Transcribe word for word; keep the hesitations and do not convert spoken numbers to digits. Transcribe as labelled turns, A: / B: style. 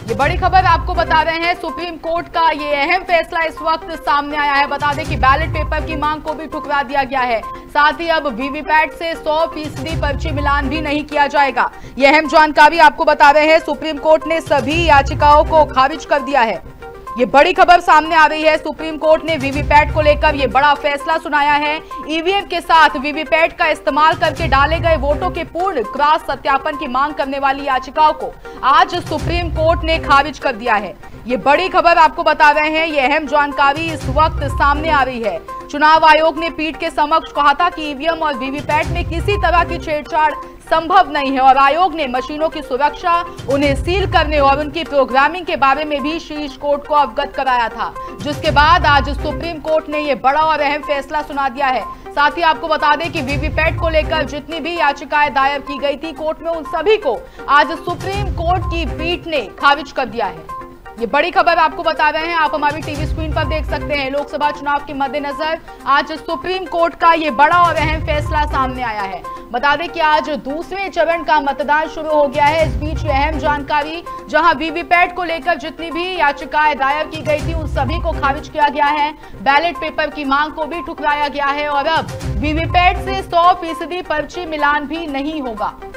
A: ये बड़ी खबर आपको बता रहे हैं, सुप्रीम कोर्ट का ये अहम फैसला इस वक्त सामने आया है। बता दें कि बैलेट पेपर की मांग को भी ठुकरा दिया गया है। साथ ही अब वीवीपैट से सौ फीसदी पर्ची मिलान भी नहीं किया जाएगा। ये अहम जानकारी आपको बता रहे हैं, सुप्रीम कोर्ट ने सभी याचिकाओं को खारिज कर दिया है। ये बड़ी खबर सामने आ रही है, सुप्रीम कोर्ट ने वीवीपैट को लेकर ये बड़ा फैसला सुनाया है। ईवीएम के साथ वीवीपैट का इस्तेमाल करके डाले गए वोटों के पूर्ण क्रॉस सत्यापन की मांग करने वाली याचिकाओं को आज सुप्रीम कोर्ट ने खारिज कर दिया है। ये बड़ी खबर आपको बता रहे हैं, ये अहम जानकारी इस वक्त सामने आ रही है। चुनाव आयोग ने पीठ के समक्ष कहा था कि ईवीएम और वीवीपैट में किसी तरह की छेड़छाड़ संभव नहीं है और आयोग ने मशीनों की सुरक्षा, उन्हें सील करने और उनकी प्रोग्रामिंग के बारे में भी शीर्ष कोर्ट को अवगत कराया था, जिसके बाद आज सुप्रीम कोर्ट ने यह बड़ा और अहम फैसला सुना दिया है। साथ ही आपको बता दें कि वीवीपैट को लेकर जितनी भी याचिकाएं दायर की गई थी कोर्ट में, उन सभी को आज सुप्रीम कोर्ट की पीठ ने खारिज कर दिया है। ये बड़ी खबर आपको बता रहे हैं, आप हमारी टीवी स्क्रीन पर देख सकते हैं। लोकसभा चुनाव के मद्देनजर आज सुप्रीम कोर्ट का ये बड़ा और अहम फैसला सामने आया है। बता दें कि आज दूसरे चरण का मतदान शुरू हो गया है। इस बीच ये अहम जानकारी, जहां वीवीपैट को लेकर जितनी भी याचिकाएं दायर की गई थी उन सभी को खारिज किया गया है। बैलेट पेपर की मांग को भी ठुकराया गया है और अब वीवीपैट से सौ फीसदी पर्ची मिलान भी नहीं होगा।